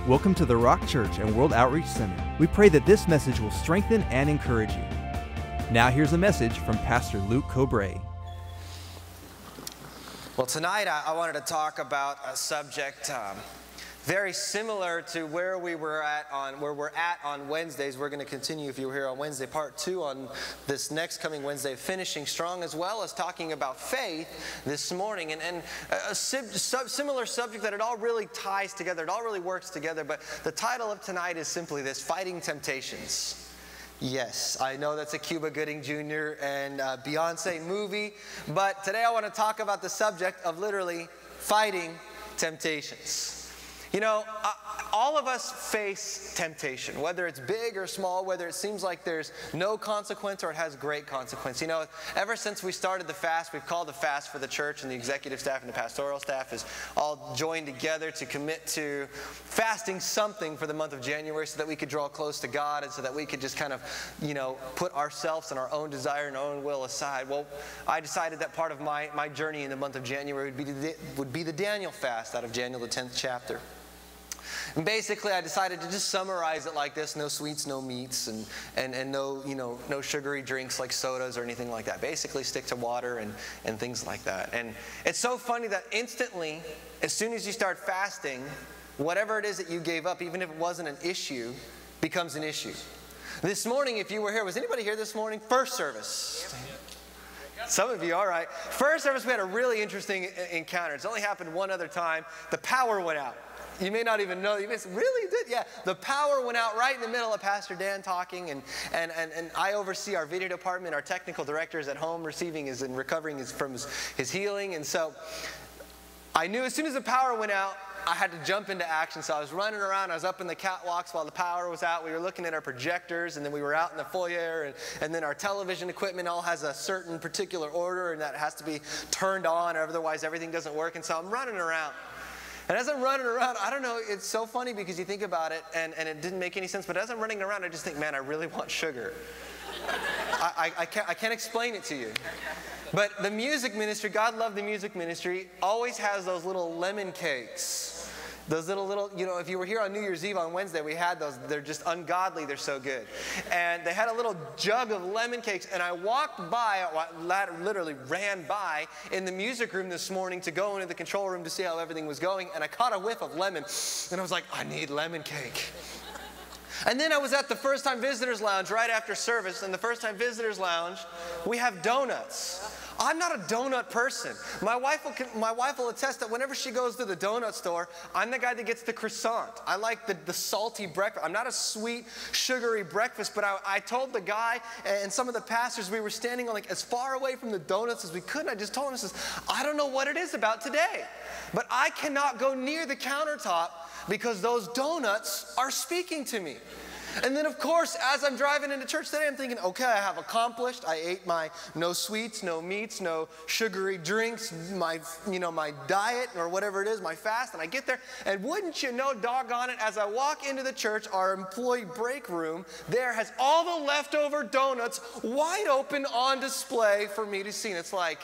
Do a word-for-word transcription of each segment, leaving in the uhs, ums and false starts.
Welcome to the Rock Church and World Outreach Center. We pray that this message will strengthen and encourage you. Now here's a message from Pastor Luke Cobray. Well, tonight I, I wanted to talk about a subject um, very similar to where we were at on where we're at on Wednesdays. We're going to continue, if you were here on Wednesday, part two on this next coming Wednesday, finishing strong, as well as talking about faith this morning, and, and a, a sub, similar subject that it all really ties together. It all really works together. But the title of tonight is simply this: Fighting Temptations. Yes, I know that's a Cuba Gooding Junior and uh, Beyonce movie, but today I want to talk about the subject of literally fighting temptations. You know, uh, all of us face temptation, whether it's big or small, whether it seems like there's no consequence or it has great consequence. You know, ever since we started the fast, we've called the fast for the church, and the executive staff and the pastoral staff is all joined together to commit to fasting something for the month of January so that we could draw close to God and so that we could just kind of, you know, put ourselves and our own desire and our own will aside. Well, I decided that part of my, my journey in the month of January would be, the, would be the Daniel fast out of Daniel, the tenth chapter. And basically, I decided to just summarize it like this: no sweets, no meats, and, and, and no, you know, no sugary drinks like sodas or anything like that. Basically, stick to water and, and things like that. And it's so funny that instantly, as soon as you start fasting, whatever it is that you gave up, even if it wasn't an issue, becomes an issue. This morning, if you were here, was anybody here this morning? First service. Some of you, all right. First service, we had a really interesting encounter. It's only happened one other time. The power went out. You may not even know. You may say, really did? Yeah. The power went out right in the middle of Pastor Dan talking, and, and, and, and I oversee our video department. Our technical director is at home receiving his and recovering his, from his, his healing. And so I knew as soon as the power went out, I had to jump into action. So I was running around. I was up in the catwalks while the power was out. We were looking at our projectors, and then we were out in the foyer, and, and then our television equipment all has a certain particular order, and that has to be turned on, or otherwise everything doesn't work. And so I'm running around. And as I'm running around, I don't know, it's so funny because you think about it, and, and it didn't make any sense, but as I'm running around, I just think, man, I really want sugar. I, I, I, can't, I can't explain it to you. But the music ministry, God love the music ministry, always has those little lemon cakes. Those little, little, you know, if you were here on New Year's Eve on Wednesday, we had those. They're just ungodly. They're so good. And they had a little jug of lemon cakes. And I walked by, I literally ran by in the music room this morning to go into the control room to see how everything was going. And I caught a whiff of lemon. And I was like, I need lemon cake. And then I was at the First Time Visitors Lounge right after service. And the First Time Visitors Lounge, we have donuts. I'm not a donut person. My wife will, my wife will attest that whenever she goes to the donut store, I'm the guy that gets the croissant. I like the, the salty breakfast. I'm not a sweet, sugary breakfast, but I, I told the guy and some of the pastors, we were standing on like as far away from the donuts as we could, and I just told him, I says, I don't know what it is about today, but I cannot go near the countertop because those donuts are speaking to me. And then, of course, as I'm driving into church today, I'm thinking, okay, I have accomplished. I ate my no sweets, no meats, no sugary drinks, my, you know, my diet or whatever it is, my fast. And I get there, and wouldn't you know, doggone it, as I walk into the church, our employee break room there has all the leftover donuts wide open on display for me to see. And it's like,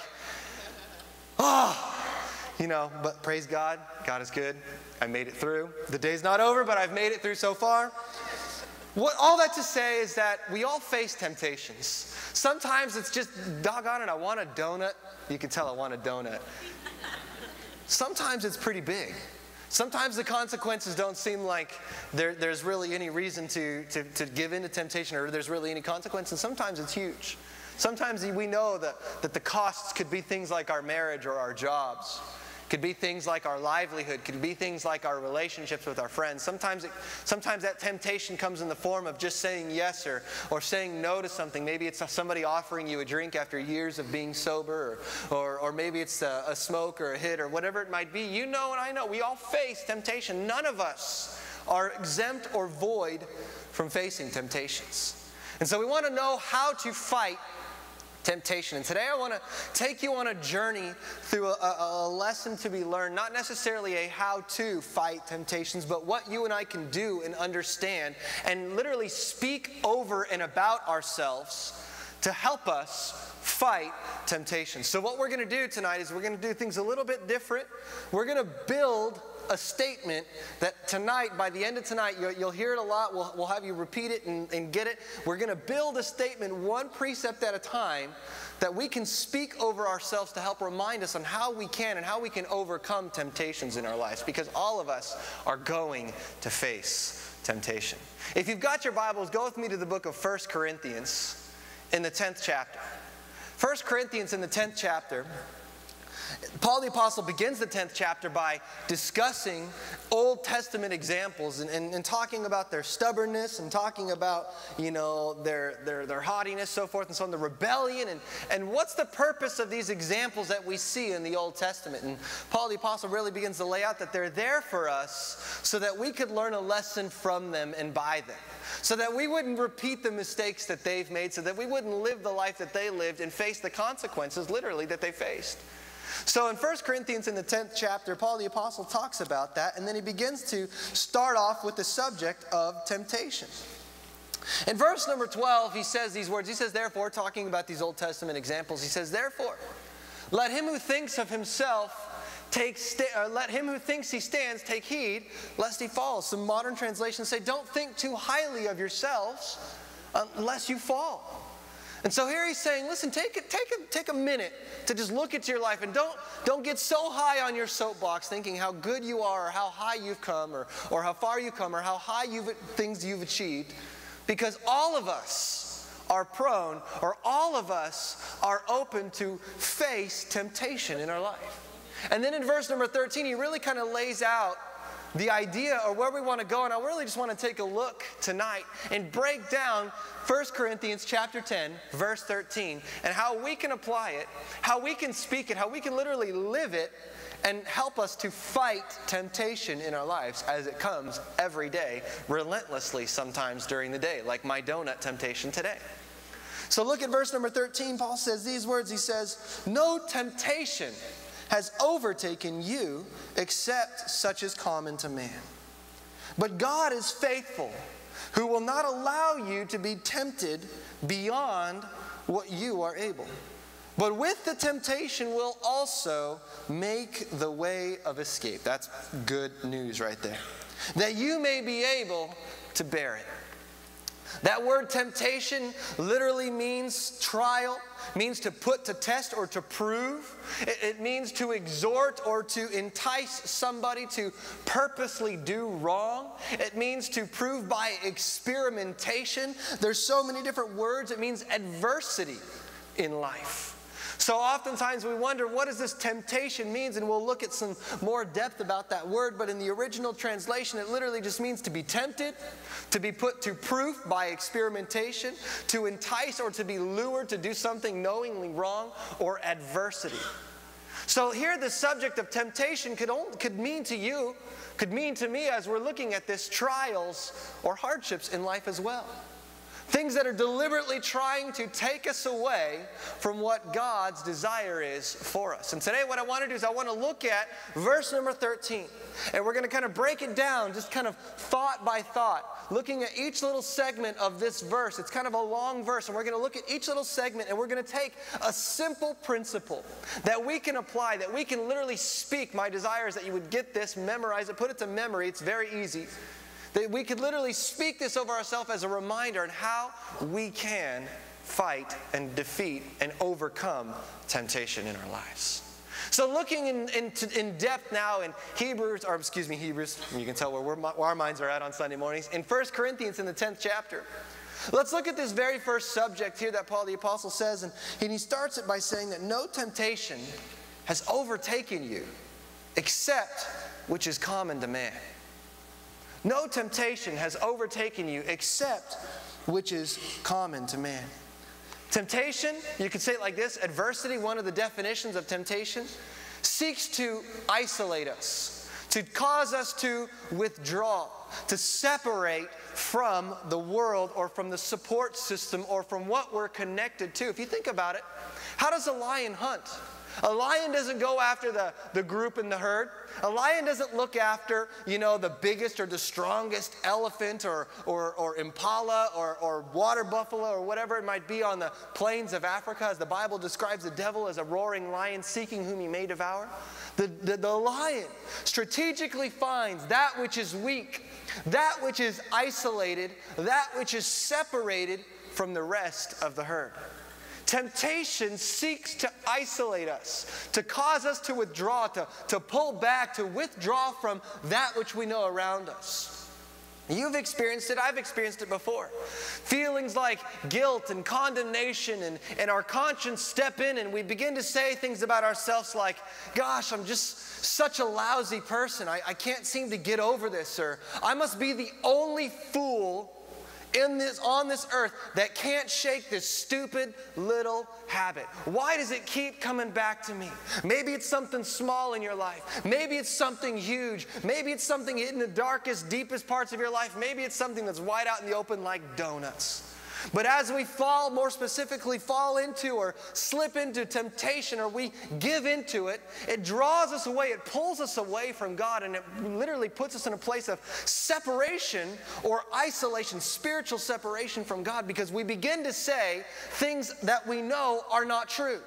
ah, oh, you know, but praise God. God is good. I made it through. The day's not over, but I've made it through so far. What, all that to say is that we all face temptations. Sometimes it's just, doggone it, I want a donut. You can tell I want a donut. Sometimes it's pretty big. Sometimes the consequences don't seem like there, there's really any reason to, to, to give in to temptation, or there's really any consequence, and sometimes it's huge. Sometimes we know that, that the costs could be things like our marriage or our jobs. Could be things like our livelihood, could be things like our relationships with our friends. Sometimes it, sometimes that temptation comes in the form of just saying yes or, or saying no to something. Maybe it's somebody offering you a drink after years of being sober, or, or, or maybe it's a, a smoke or a hit or whatever it might be. You know and I know, we all face temptation. None of us are exempt or void from facing temptations. And so we want to know how to fight temptation. And today I want to take you on a journey through a, a, a lesson to be learned, not necessarily a how to fight temptations, but what you and I can do and understand and literally speak over and about ourselves to help us fight temptation. So what we're going to do tonight is we're going to do things a little bit different. We're going to build a statement that tonight, by the end of tonight, you'll, you'll hear it a lot. We'll, we'll have you repeat it and, and get it. We're going to build a statement one precept at a time that we can speak over ourselves to help remind us on how we can and how we can overcome temptations in our lives, because all of us are going to face temptation. If you've got your Bibles, go with me to the book of First Corinthians in the tenth chapter. First Corinthians in the tenth chapter, Paul the Apostle begins the tenth chapter by discussing Old Testament examples and, and, and talking about their stubbornness and talking about, you know, their, their, their haughtiness, so forth and so on, the rebellion. And, and what's the purpose of these examples that we see in the Old Testament? And Paul the Apostle really begins to lay out that they're there for us so that we could learn a lesson from them and by them. So that we wouldn't repeat the mistakes that they've made, so that we wouldn't live the life that they lived and face the consequences, literally, that they faced. So in First Corinthians in the tenth chapter, Paul the Apostle talks about that, and then he begins to start off with the subject of temptation. In verse number twelve, he says these words. He says, therefore, talking about these Old Testament examples, he says, therefore, let him who thinks of himself take sta- uh, let him who thinks he stands take heed, lest he falls. Some modern translations say, don't think too highly of yourselves unless you fall. And so here he's saying, listen, take a, take a, take a minute to just look at your life and don't, don't get so high on your soapbox thinking how good you are or how high you've come or, or how far you've come or how high you've, things you've achieved, because all of us are prone, or all of us are open to face temptation in our life. And then in verse number thirteen, he really kind of lays out the idea or where we want to go, and I really just want to take a look tonight and break down First Corinthians chapter ten, verse thirteen, and how we can apply it, how we can speak it, how we can literally live it, and help us to fight temptation in our lives as it comes every day, relentlessly sometimes during the day, like my donut temptation today. So look at verse number thirteen. Paul says these words. He says, no temptation has overtaken you except such as common to man. But God is faithful, who will not allow you to be tempted beyond what you are able. But with the temptation will also make the way of escape. That's good news right there. That you may be able to bear it. That word temptation literally means trial, means to put to test or to prove. It, it means to exhort or to entice somebody to purposely do wrong. It means to prove by experimentation. There's so many different words. It means adversity in life. So oftentimes we wonder, what does this temptation mean? And we'll look at some more depth about that word. But in the original translation, it literally just means to be tempted, to be put to proof by experimentation, to entice or to be lured to do something knowingly wrong, or adversity. So here the subject of temptation could, only, could mean to you, could mean to me as we're looking at this, trials or hardships in life as well. Things that are deliberately trying to take us away from what God's desire is for us. And today what I want to do is I want to look at verse number thirteen. And we're going to kind of break it down, just kind of thought by thought, looking at each little segment of this verse. It's kind of a long verse, and we're going to look at each little segment, and we're going to take a simple principle that we can apply, that we can literally speak. My desire is that you would get this, memorize it, put it to memory. It's very easy. That we could literally speak this over ourselves as a reminder on how we can fight and defeat and overcome temptation in our lives. So looking in, in, in depth now in Hebrews, or excuse me, Hebrews, you can tell where, we're, where our minds are at on Sunday mornings, in First Corinthians in the tenth chapter. Let's look at this very first subject here that Paul the Apostle says, and, and he starts it by saying that no temptation has overtaken you except which is common to man. No temptation has overtaken you except which is common to man. Temptation, you could say it like this, adversity, one of the definitions of temptation, seeks to isolate us, to cause us to withdraw, to separate from the world or from the support system or from what we're connected to. If you think about it, how does a lion hunt? A lion doesn't go after the, the group in the herd. A lion doesn't look after, you know, the biggest or the strongest elephant or, or, or impala or, or water buffalo or whatever it might be on the plains of Africa, as the Bible describes the devil as a roaring lion seeking whom he may devour. The, the, the lion strategically finds that which is weak, that which is isolated, that which is separated from the rest of the herd. Temptation seeks to isolate us, to cause us to withdraw, to, to pull back, to withdraw from that which we know around us. You've experienced it, I've experienced it before. Feelings like guilt and condemnation and, and our conscience step in and we begin to say things about ourselves like, gosh, I'm just such a lousy person. I, I can't seem to get over this, or I must be the only fool in this, on this earth that can't shake this stupid little habit. Why does it keep coming back to me? Maybe it's something small in your life. Maybe it's something huge. Maybe it's something in the darkest, deepest parts of your life. Maybe it's something that's wide out in the open like donuts. But as we fall, more specifically fall into or slip into temptation, or we give into it, it draws us away, it pulls us away from God, and it literally puts us in a place of separation or isolation, spiritual separation from God, because we begin to say things that we know are not true.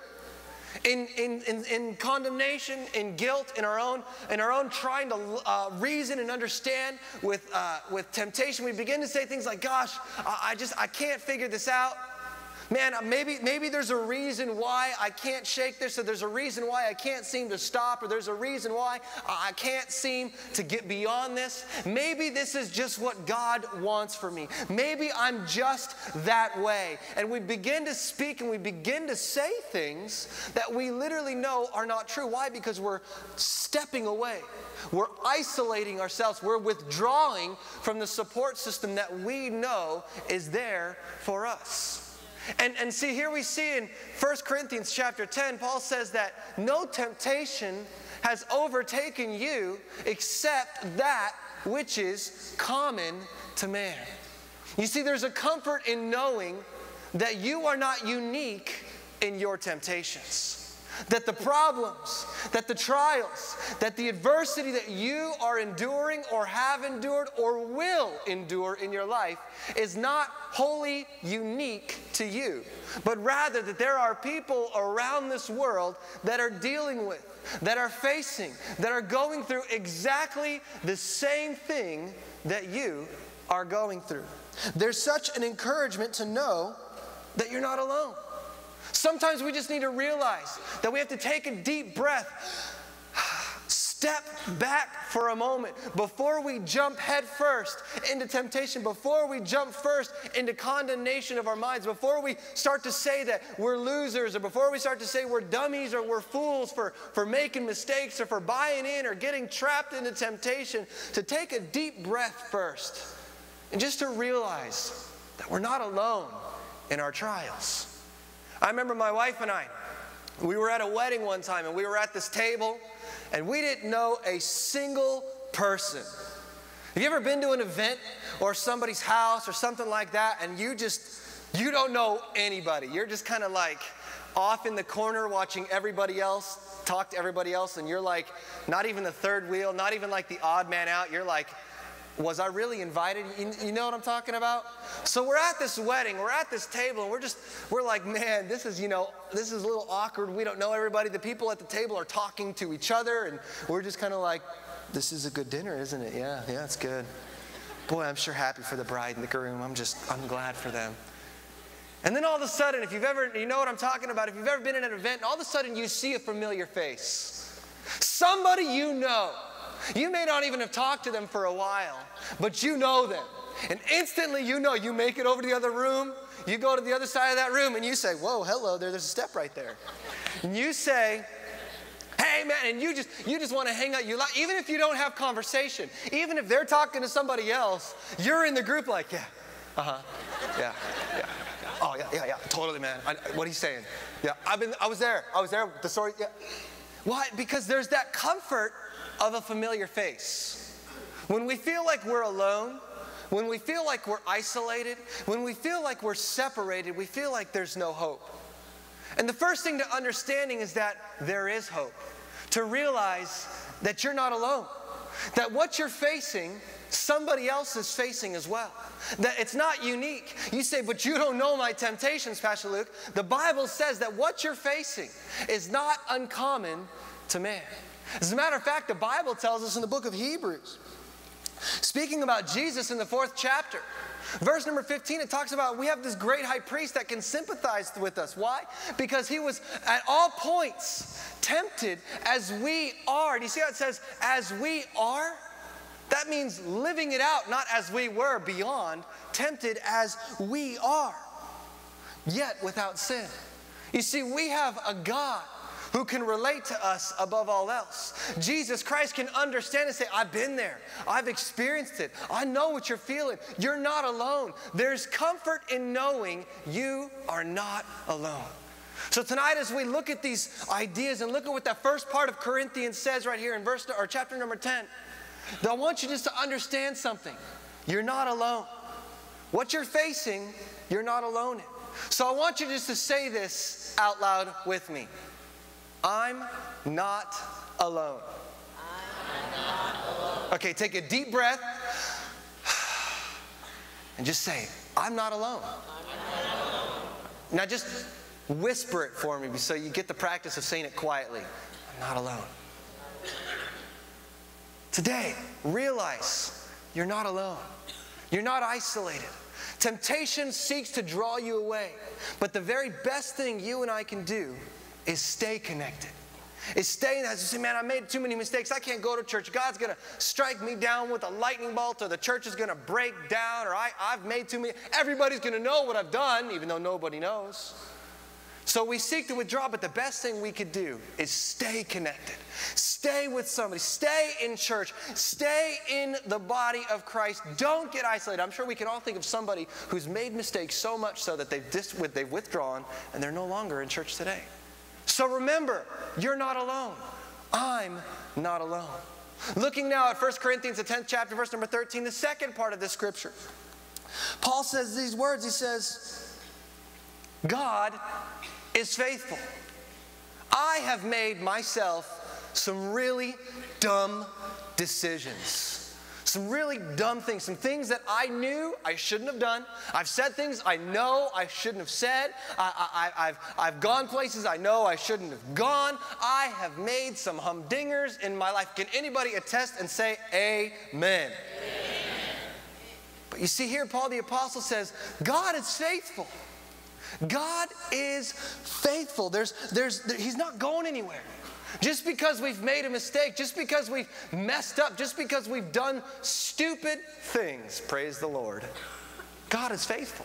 In, in, in, in condemnation, in guilt, in our own, in our own trying to uh, reason and understand with, uh, with temptation, we begin to say things like, gosh, I, I just, I can't figure this out. Man, maybe, maybe there's a reason why I can't shake this, or there's a reason why I can't seem to stop, or there's a reason why I can't seem to get beyond this. Maybe this is just what God wants for me. Maybe I'm just that way. And we begin to speak and we begin to say things that we literally know are not true. Why? Because we're stepping away. We're isolating ourselves. We're withdrawing from the support system that we know is there for us. And, and see, here we see in First Corinthians chapter ten, Paul says that no temptation has overtaken you except that which is common to man. You see, there's a comfort in knowing that you are not unique in your temptations. That the problems, that the trials, that the adversity that you are enduring or have endured or will endure in your life is not wholly unique to you, but rather that there are people around this world that are dealing with, that are facing, that are going through exactly the same thing that you are going through. There's such an encouragement to know that you're not alone. Sometimes we just need to realize that we have to take a deep breath, step back for a moment before we jump head first into temptation, before we jump first into condemnation of our minds, before we start to say that we're losers, or before we start to say we're dummies or we're fools for, for making mistakes or for buying in or getting trapped into temptation, to take a deep breath first and just to realize that we're not alone in our trials. I remember my wife and I, we were at a wedding one time, and we were at this table, and we didn't know a single person. Have you ever been to an event or somebody's house or something like that, and you just, you don't know anybody? You're just kind of like off in the corner watching everybody else talk to everybody else, and you're like not even the third wheel, not even like the odd man out. You're like, was I really invited? You, you know what I'm talking about? So we're at this wedding, we're at this table, and we're just, we're like, man, this is, you know, this is a little awkward. We don't know everybody. The people at the table are talking to each other, and we're just kind of like, this is a good dinner, isn't it? Yeah, yeah, it's good. Boy, I'm sure happy for the bride and the groom. I'm just, I'm glad for them. And then all of a sudden, if you've ever, you know what I'm talking about, if you've ever been at an event, and all of a sudden you see a familiar face. Somebody you know. You may not even have talked to them for a while, but you know them. And instantly you know, you make it over to the other room, you go to the other side of that room, and you say, whoa, hello there, there's a step right there. And you say, hey man, and you just you just want to hang out. You like, even if you don't have conversation, even if they're talking to somebody else, you're in the group like, yeah, uh-huh, yeah, yeah. Oh yeah, yeah, yeah, totally, man. I, what are you saying? Yeah, I've been, I was there, I was there, the story, yeah. Why? Because there's that comfort of a familiar face. When we feel like we're alone, when we feel like we're isolated, when we feel like we're separated, we feel like there's no hope. And the first thing to understanding is that there is hope. To realize that you're not alone. That what you're facing, somebody else is facing as well. That it's not unique. You say, but you don't know my temptations, Pastor Luke. The Bible says that what you're facing is not uncommon to man. As a matter of fact, the Bible tells us in the book of Hebrews, speaking about Jesus in the fourth chapter, verse number fifteen, it talks about we have this great high priest that can sympathize with us. Why? Because he was at all points tempted as we are. Do you see how it says, as we are? That means living it out, not as we were beyond, tempted as we are, yet without sin. You see, we have a God who can relate to us above all else. Jesus Christ can understand and say, I've been there. I've experienced it. I know what you're feeling. You're not alone. There's comfort in knowing you are not alone. So tonight, as we look at these ideas and look at what that first part of Corinthians says right here in verse or chapter number ten, I want you just to understand something. You're not alone. What you're facing, you're not alone in. So I want you just to say this out loud with me. I'm not alone. I'm not alone. Okay, take a deep breath and just say, I'm not alone. I'm not alone. Now just whisper it for me so you get the practice of saying it quietly. I'm not alone. Today, realize you're not alone. You're not isolated. Temptation seeks to draw you away. But the very best thing you and I can do is stay connected. Is staying as you say, man, I made too many mistakes. I can't go to church. God's going to strike me down with a lightning bolt, or the church is going to break down, or I, I've made too many. Everybody's going to know what I've done, even though nobody knows. So we seek to withdraw, but the best thing we could do is stay connected. Stay with somebody. Stay in church. Stay in the body of Christ. Don't get isolated. I'm sure we can all think of somebody who's made mistakes so much so that they've, dis- they've withdrawn and they're no longer in church today. So remember, you're not alone. I'm not alone. Looking now at First Corinthians, the tenth chapter, verse number thirteen, the second part of this scripture. Paul says these words. He says, God is faithful. I have made myself some really dumb decisions. Some really dumb things. Some things that I knew I shouldn't have done. I've said things I know I shouldn't have said. I, I, I've, I've gone places I know I shouldn't have gone. I have made some humdingers in my life. Can anybody attest and say amen? Amen. But you see here, Paul the Apostle says, God is faithful. God is faithful. There's, there's, there, he's not going anywhere. Just because we've made a mistake, just because we've messed up, just because we've done stupid things, praise the Lord, God is faithful.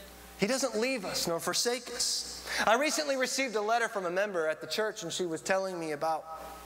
He doesn't leave us nor forsake us. I recently received a letter from a member at the church, and she was telling me about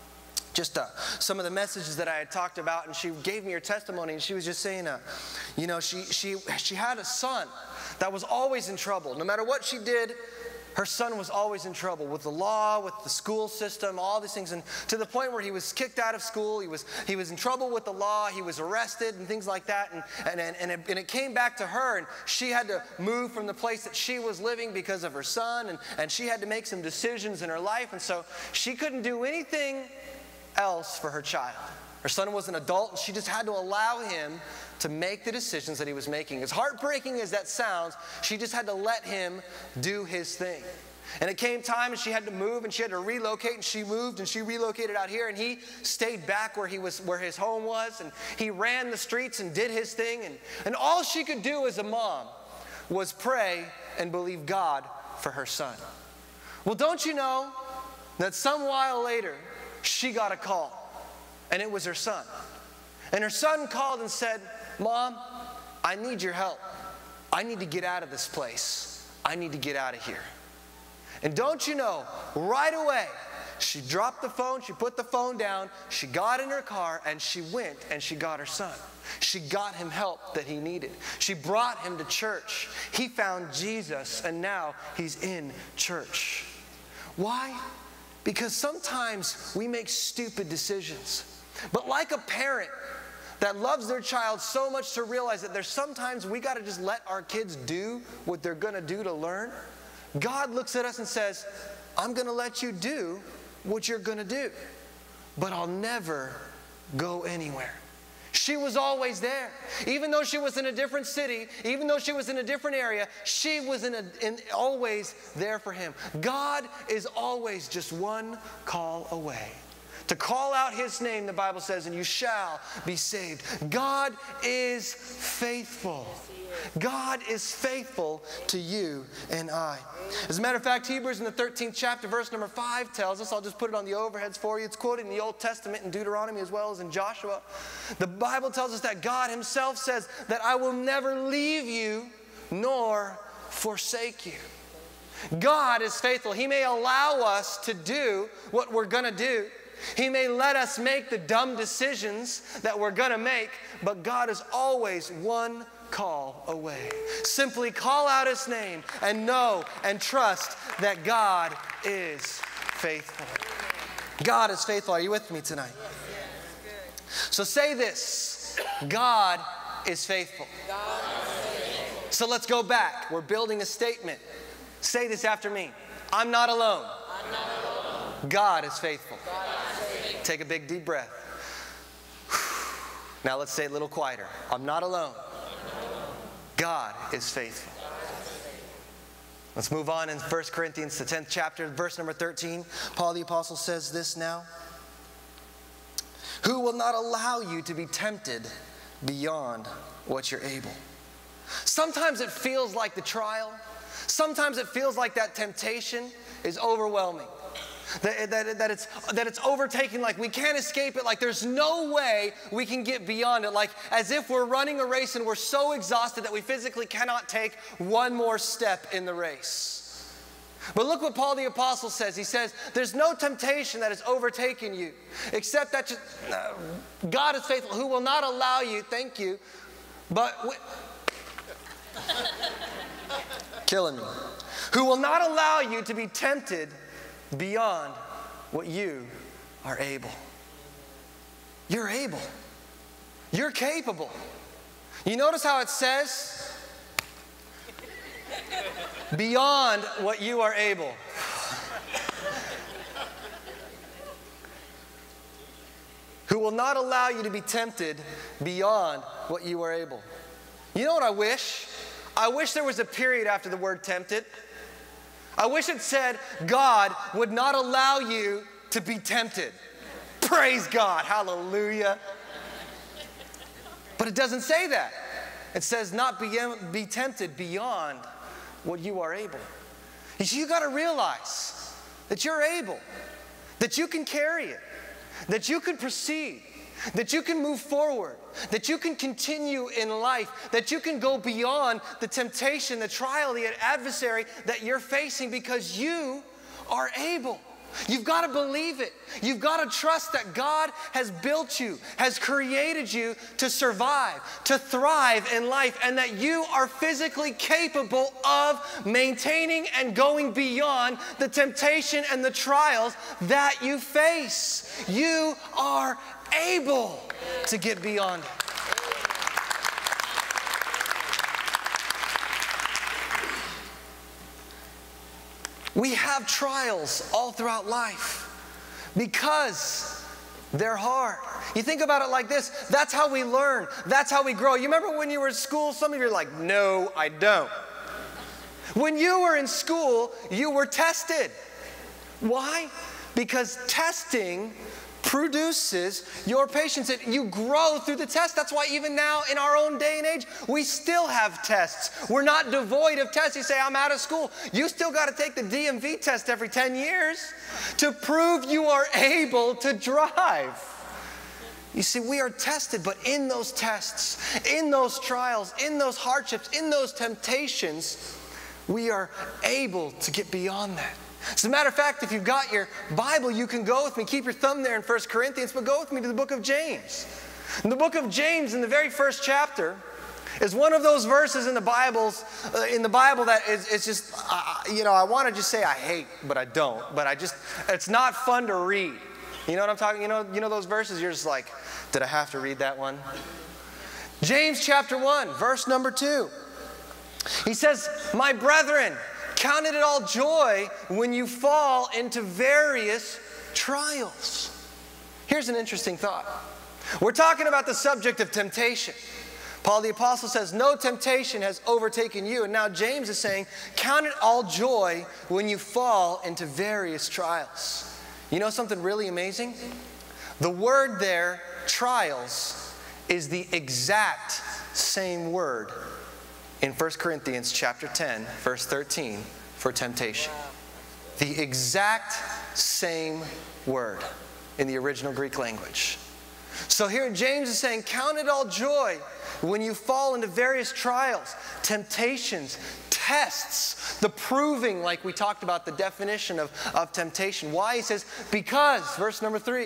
just uh, some of the messages that I had talked about, and she gave me her testimony, and she was just saying, uh, you know, she, she, she had a son that was always in trouble. No matter what she did, her son was always in trouble with the law, with the school system, all these things. And to the point where he was kicked out of school, he was, he was in trouble with the law, he was arrested and things like that. And, and, and, it, and it came back to her, and she had to move from the place that she was living because of her son. And, and she had to make some decisions in her life. And so she couldn't do anything else for her child. Her son was an adult, and she just had to allow him to make the decisions that he was making. As heartbreaking as that sounds, she just had to let him do his thing. And it came time, and she had to move, and she had to relocate, and she moved, and she relocated out here, and he stayed back where he was, where his home was, and he ran the streets and did his thing. And, and all she could do as a mom was pray and believe God for her son. Well, don't you know that some while later, she got a call. And it was her son. And her son called and said, Mom, I need your help. I need to get out of this place. I need to get out of here. And don't you know, right away, she dropped the phone, she put the phone down, she got in her car, and she went and she got her son. She got him help that he needed. She brought him to church. He found Jesus, and now he's in church. Why? Because sometimes we make stupid decisions. But like a parent that loves their child so much to realize that there's sometimes we got to just let our kids do what they're going to do to learn, God looks at us and says, I'm going to let you do what you're going to do, but I'll never go anywhere. She was always there. Even though she was in a different city, even though she was in a different area, she was in a, in, always there for him. God is always just one call away. To call out his name, the Bible says, and you shall be saved. God is faithful. God is faithful to you and I. As a matter of fact, Hebrews in the thirteenth chapter, verse number five tells us, I'll just put it on the overheads for you. It's quoted in the Old Testament in Deuteronomy as well as in Joshua. The Bible tells us that God himself says that I will never leave you nor forsake you. God is faithful. He may allow us to do what we're going to do. He may let us make the dumb decisions that we're going to make, but God is always one call away. Simply call out his name and know and trust that God is faithful. God is faithful. Are you with me tonight? So say this: God is faithful. So let's go back. We're building a statement. Say this after me. I'm not alone. God is faithful. Take a big deep breath. Now let's say it a little quieter. I'm not alone. God is faithful. Let's move on in First Corinthians, the tenth chapter, verse number thirteen. Paul the Apostle says this now. Who will not allow you to be tempted beyond what you're able? Sometimes it feels like the trial. Sometimes it feels like that temptation is overwhelming. That, that, that, it's, that it's overtaken, like we can't escape it, like there's no way we can get beyond it, like as if we're running a race and we're so exhausted that we physically cannot take one more step in the race. But look what Paul the Apostle says. He says, there's no temptation that has overtaken you, except that you, uh, God is faithful, who will not allow you, thank you, but, killing me, who will not allow you to be tempted beyond what you are able. You're able. You're capable. You notice how it says, beyond what you are able. Who will not allow you to be tempted beyond what you are able. You know what I wish? I wish there was a period after the word tempted. I wish it said, God would not allow you to be tempted. Praise God. Hallelujah. But it doesn't say that. It says not be, be tempted beyond what you are able. You see, you got to realize that you're able, that you can carry it, that you can proceed, that you can move forward, that you can continue in life, that you can go beyond the temptation, the trial, the adversary that you're facing because you are able. You've got to believe it. You've got to trust that God has built you, has created you to survive, to thrive in life, and that you are physically capable of maintaining and going beyond the temptation and the trials that you face. You are able to get beyond it. We have trials all throughout life because they're hard. You think about it like this. That's how we learn. That's how we grow. You remember when you were in school? Some of you are like, no, I don't. When you were in school, you were tested. Why? Because testing produces your patience. You grow through the test. That's why even now in our own day and age, we still have tests. We're not devoid of tests. You say, I'm out of school. You still got to take the D M V test every ten years to prove you are able to drive. You see, we are tested, but in those tests, in those trials, in those hardships, in those temptations, we are able to get beyond that. As a matter of fact, if you've got your Bible, you can go with me. Keep your thumb there in First Corinthians, but go with me to the book of James. In the book of James, in the very first chapter, is one of those verses in the Bibles, uh, in the Bible that is it's just, uh, you know, I want to just say I hate, but I don't. But I just, it's not fun to read. You know what I'm talking? You know, you know those verses. You're just like, did I have to read that one? James chapter one, verse number two. He says, "My brethren, Count it all joy when you fall into various trials. Here's an interesting thought. We're talking about the subject of temptation. Paul the Apostle says, no temptation has overtaken you. And now James is saying, count it all joy when you fall into various trials. You know something really amazing? The word there, trials, is the exact same word in First Corinthians chapter ten, verse thirteen, for temptation. The exact same word in the original Greek language. So here James is saying, count it all joy when you fall into various trials, temptations, tests, the proving, like we talked about the definition of, of temptation. Why? He says, because, verse number three,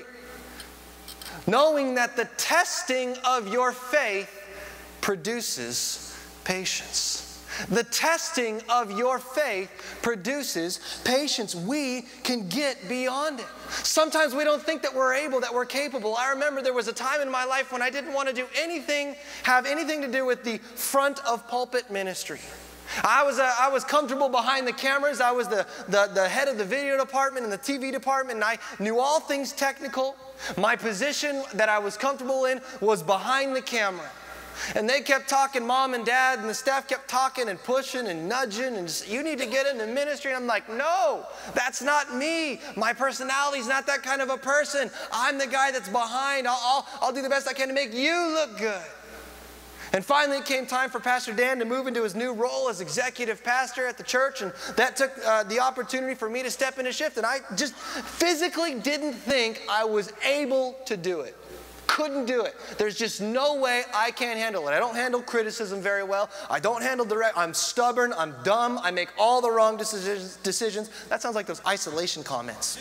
knowing that the testing of your faith produces patience. The testing of your faith produces patience. We can get beyond it. Sometimes we don't think that we're able, that we're capable. I remember there was a time in my life when I didn't want to do anything, have anything to do with the front of pulpit ministry. I was, uh, I was comfortable behind the cameras. I was the, the, the head of the video department and the T V department, and I knew all things technical. My position that I was comfortable in was behind the camera. And they kept talking, mom and dad, and the staff kept talking and pushing and nudging and just, you need to get into ministry. And I'm like, no, that's not me. My personality's not that kind of a person. I'm the guy that's behind. I'll, I'll, I'll do the best I can to make you look good. And finally it came time for Pastor Dan to move into his new role as executive pastor at the church, and that took uh, the opportunity for me to step into shift. And I just physically didn't think I was able to do it. Couldn't do it. There's just no way I can't handle it. I don't handle criticism very well. I don't handle direct. I'm stubborn. I'm dumb. I make all the wrong decisions. decisions. That sounds like those isolation comments.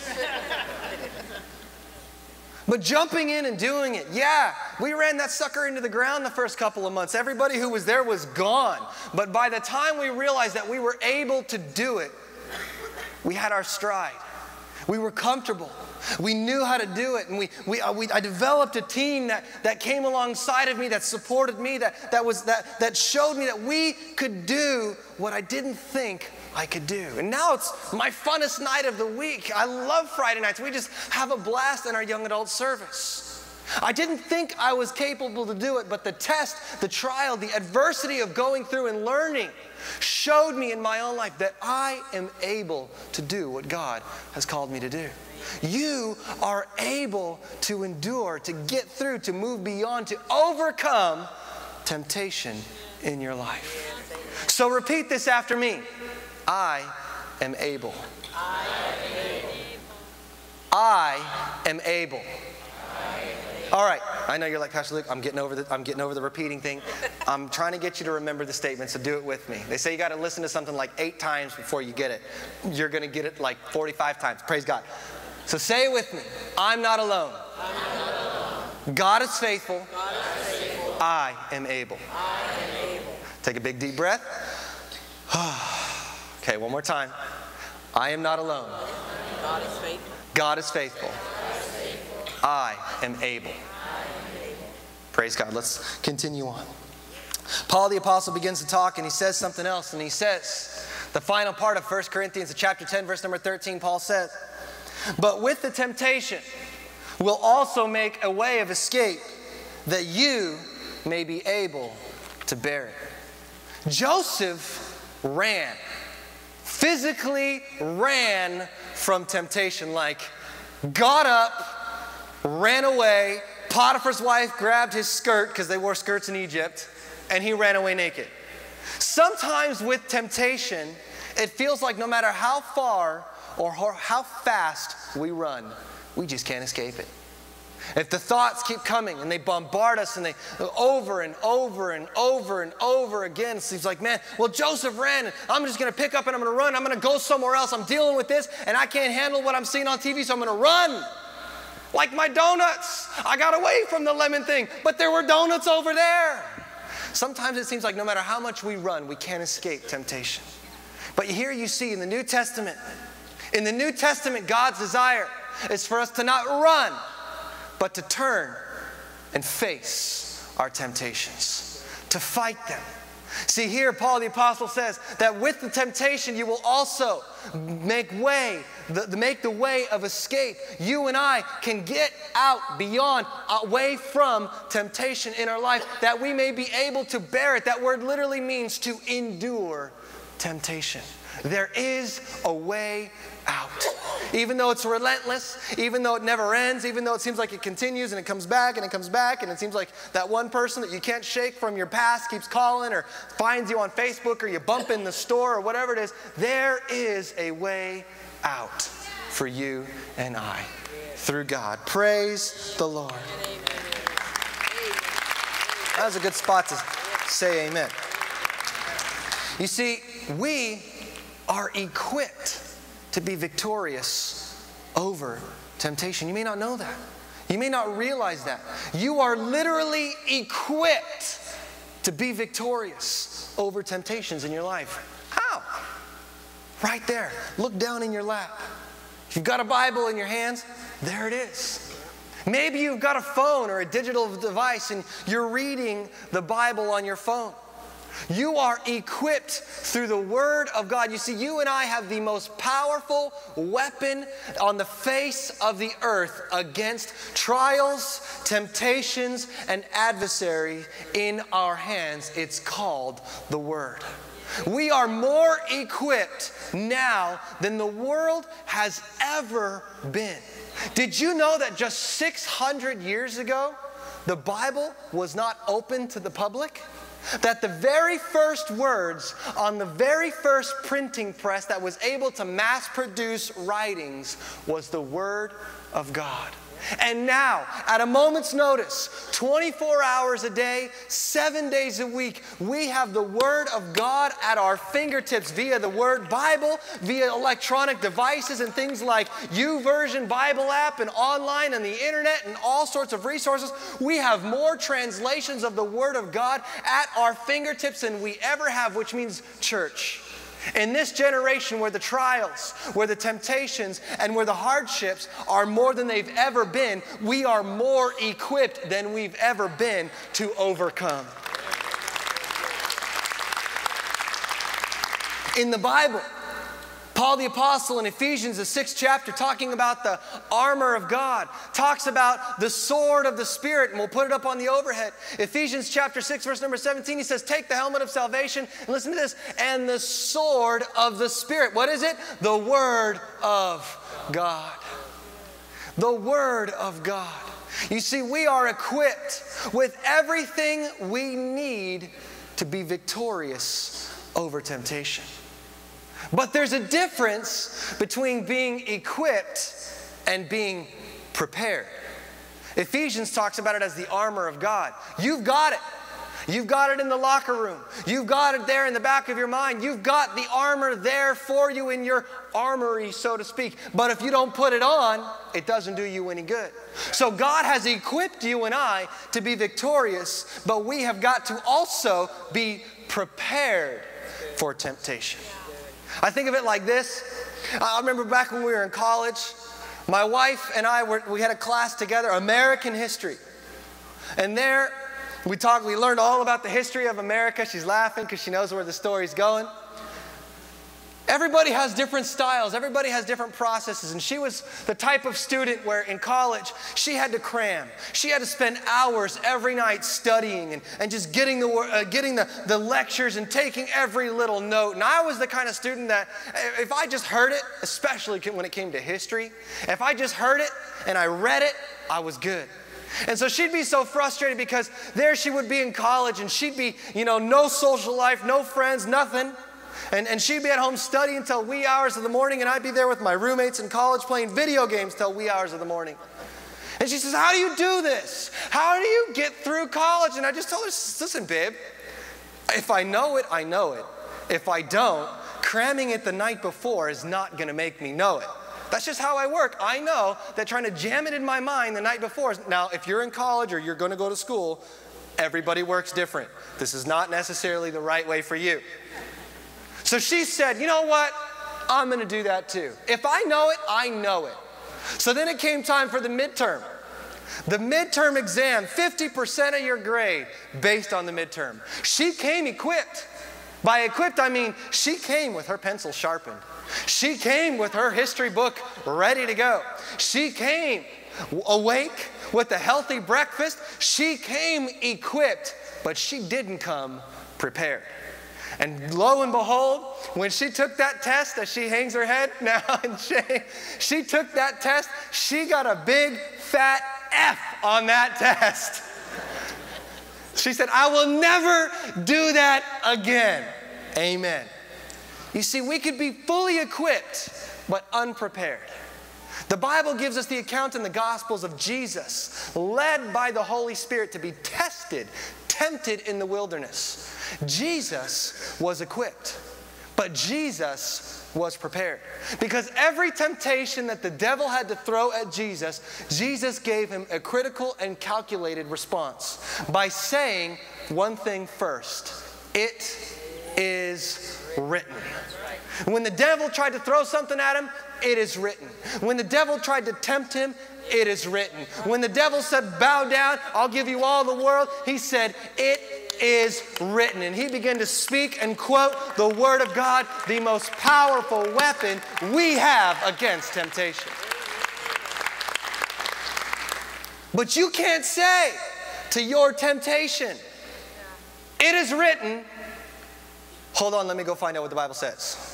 But jumping in and doing it, yeah, we ran that sucker into the ground the first couple of months. Everybody who was there was gone. But by the time we realized that we were able to do it, we had our stride. We were comfortable. We knew how to do it, and we, we, uh, we, I developed a team that, that came alongside of me, that supported me, that, that, was, that, that showed me that we could do what I didn't think I could do. And now it's my funnest night of the week. I love Friday nights. We just have a blast in our young adult service. I didn't think I was capable to do it, but the test, the trial, the adversity of going through and learning showed me in my own life that I am able to do what God has called me to do. You are able to endure, to get through, to move beyond, to overcome temptation in your life. So repeat this after me. I am able. I am able. All right. I know you're like, Pastor Luke, I'm getting over the, I'm getting over the repeating thing. I'm trying to get you to remember the statement, so do it with me. They say you got to listen to something like eight times before you get it. You're going to get it like forty-five times. Praise God. So say it with me. I'm not alone. I'm not alone. God is faithful. God is faithful. I am able. I am able. Take a big deep breath. Okay, one more time. I am not alone. God is faithful. God is faithful. I am able. Praise God. Let's continue on. Paul the Apostle begins to talk, and he says something else, and he says, the final part of First Corinthians chapter ten, verse number thirteen, Paul says, but with the temptation will also make a way of escape, that you may be able to bear it. Joseph ran, physically ran from temptation, like got up, ran away. Potiphar's wife grabbed his skirt, because they wore skirts in Egypt, and he ran away naked. Sometimes with temptation, it feels like no matter how far or how fast we run, we just can't escape it. If the thoughts keep coming and they bombard us and they over and over and over and over again, it seems like, man, well, Joseph ran, and I'm just going to pick up and I'm going to run. I'm going to go somewhere else. I'm dealing with this, and I can't handle what I'm seeing on T V, so I'm going to run. Like my donuts. I got away from the lemon thing, but there were donuts over there. Sometimes it seems like no matter how much we run, we can't escape temptation. But here you see in the New Testament, in the New Testament, God's desire is for us to not run, but to turn and face our temptations, to fight them. See, here Paul the Apostle says that with the temptation you will also make way, the, the, make the way of escape. You and I can get out beyond, away from temptation in our life, that we may be able to bear it. That word literally means to endure temptation. There is a way out. Even though it's relentless, even though it never ends, even though it seems like it continues and it comes back and it comes back, and it seems like that one person that you can't shake from your past keeps calling or finds you on Facebook, or you bump in the store, or whatever it is, there is a way out for you and I through God. Praise the Lord. That was a good spot to say amen. You see, we are equipped to be victorious over temptation. You may not know that. You may not realize that. You are literally equipped to be victorious over temptations in your life. How? Right there. Look down in your lap. If you've got a Bible in your hands, there it is. Maybe you've got a phone or a digital device and you're reading the Bible on your phone. You are equipped through the Word of God. You see, you and I have the most powerful weapon on the face of the earth against trials, temptations, and adversary in our hands. It's called the Word. We are more equipped now than the world has ever been. Did you know that just six hundred years ago, the Bible was not open to the public? That the very first words on the very first printing press that was able to mass produce writings was the Word of God. And now, at a moment's notice, twenty-four hours a day, seven days a week, we have the Word of God at our fingertips via the Word Bible, via electronic devices and things like YouVersion Bible app and online and the internet and all sorts of resources. We have more translations of the Word of God at our fingertips than we ever have, which means, church, in this generation where the trials, where the temptations, and where the hardships are more than they've ever been, we are more equipped than we've ever been to overcome. In the Bible, Paul the Apostle in Ephesians, the sixth chapter, talking about the armor of God, talks about the sword of the Spirit, and we'll put it up on the overhead. Ephesians chapter six, verse number seventeen, he says, take the helmet of salvation, and listen to this, and the sword of the Spirit. What is it? The Word of God. The Word of God. You see, we are equipped with everything we need to be victorious over temptation. But there's a difference between being equipped and being prepared. Ephesians talks about it as the armor of God. You've got it. You've got it in the locker room. You've got it there in the back of your mind. You've got the armor there for you in your armory, so to speak. But if you don't put it on, it doesn't do you any good. So God has equipped you and I to be victorious, but we have got to also be prepared for temptation. I think of it like this. I remember back when we were in college, my wife and I, were, we had a class together, American history. And there, we talked, we learned all about the history of America. She's laughing because she knows where the story's going. Everybody has different styles. Everybody has different processes. And she was the type of student where in college, she had to cram. She had to spend hours every night studying and, and just getting, the, uh, getting the, the lectures and taking every little note. And I was the kind of student that if I just heard it, especially when it came to history, if I just heard it and I read it, I was good. And so she'd be so frustrated because there she would be in college and she'd be, you know, no social life, no friends, nothing. And, and she'd be at home studying until wee hours of the morning, and I'd be there with my roommates in college playing video games till wee hours of the morning. And she says, how do you do this? How do you get through college? And I just told her, listen, babe, if I know it, I know it. If I don't, cramming it the night before is not going to make me know it. That's just how I work. I know that trying to jam it in my mind the night before is, now, if you're in college or you're going to go to school, everybody works different. This is not necessarily the right way for you. So she said, you know what? I'm going to do that too. If I know it, I know it. So then it came time for the midterm. The midterm exam, fifty percent of your grade based on the midterm. She came equipped. By equipped, I mean she came with her pencil sharpened. She came with her history book ready to go. She came awake with a healthy breakfast. She came equipped, but she didn't come prepared. And lo and behold, when she took that test, as she hangs her head now in shame, she took that test, she got a big fat F on that test. She said, I will never do that again. Amen. You see, we could be fully equipped, but unprepared. The Bible gives us the account in the Gospels of Jesus, led by the Holy Spirit to be tested, tempted in the wilderness. Jesus was equipped, but Jesus was prepared. Because every temptation that the devil had to throw at Jesus, Jesus gave him a critical and calculated response by saying one thing first: it is written. When the devil tried to throw something at him, it is written. When the devil tried to tempt him, it is written. When the devil said, bow down, I'll give you all the world, he said, it is written. And he began to speak and quote the Word of God, the most powerful weapon we have against temptation. But you can't say to your temptation, it is written. Hold on, let me go find out what the Bible says.